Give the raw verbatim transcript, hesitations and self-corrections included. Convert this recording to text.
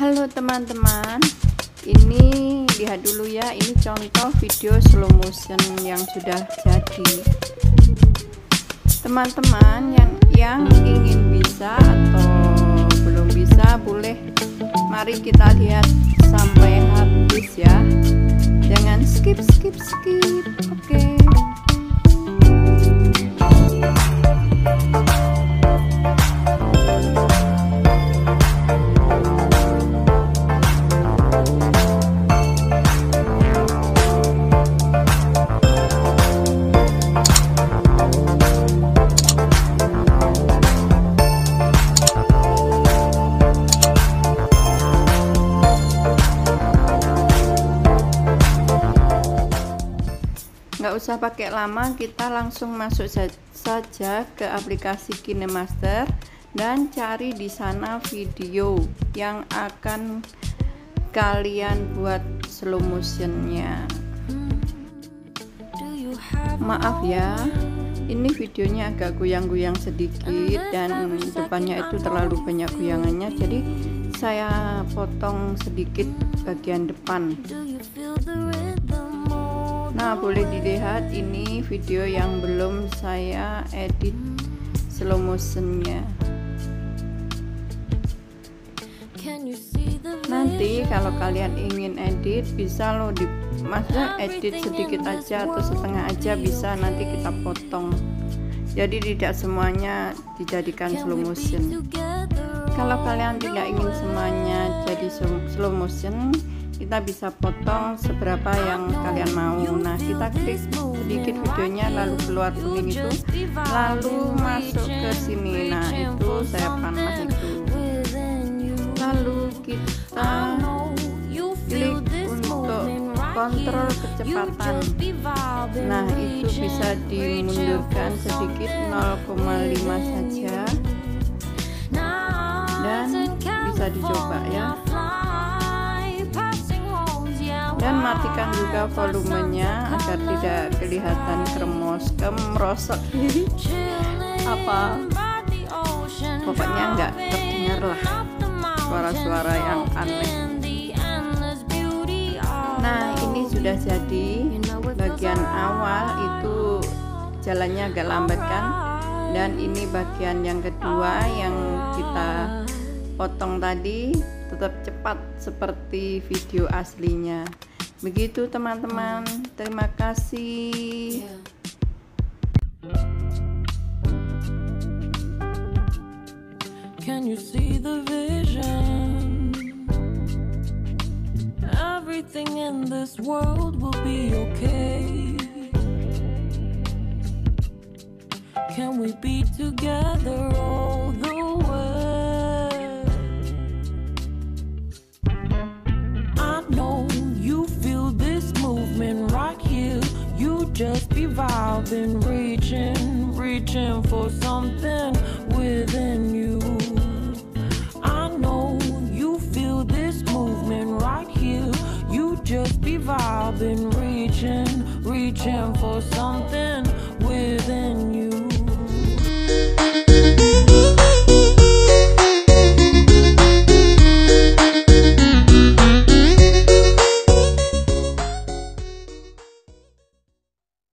Halo teman-teman, ini lihat dulu ya, ini contoh video slow motion yang sudah jadi. Teman-teman yang yang ingin bisa atau belum bisa, boleh mari kita lihat sampai habis ya, jangan skip skip skip. Oke okay. Nggak usah pakai lama, kita langsung masuk saja ke aplikasi KineMaster dan cari di sana video yang akan kalian buat slow motionnya. Maaf ya, ini videonya agak goyang-goyang sedikit dan depannya itu terlalu banyak goyangannya, jadi saya potong sedikit bagian depan. Nah, boleh dilihat ini video yang belum saya edit slow motionnya. Nanti kalau kalian ingin edit bisa loh, di maksudnya edit sedikit aja atau setengah aja bisa, nanti kita potong. Jadi tidak semuanya dijadikan slow motion. Kalau kalian tidak ingin semuanya jadi slow motion, kita bisa potong seberapa yang kalian mau. Nah, kita klik sedikit videonya, lalu keluar kuning itu, lalu masuk ke sini. Nah, itu saya panah itu, lalu kita klik untuk kontrol kecepatan. Nah, itu bisa dimundurkan sedikit nol koma lima saja dan bisa dicoba ya. Dan matikan juga volumenya agar tidak kelihatan kremos kemrosot apa, pokoknya nggak terdengar lah suara-suara yang aneh. Nah, ini sudah jadi. Bagian awal itu jalannya agak lambat kan, dan ini bagian yang kedua yang kita potong tadi tetap cepat seperti video aslinya. Begitu teman-teman, terima kasih. Can you see the vision? Everything in this world will be okay. Can we be together all the way? I know you feel this movement right here. You just be vibing, reaching, reaching for something within you. I know you feel this movement right here. You just be vibing, reaching, reaching for something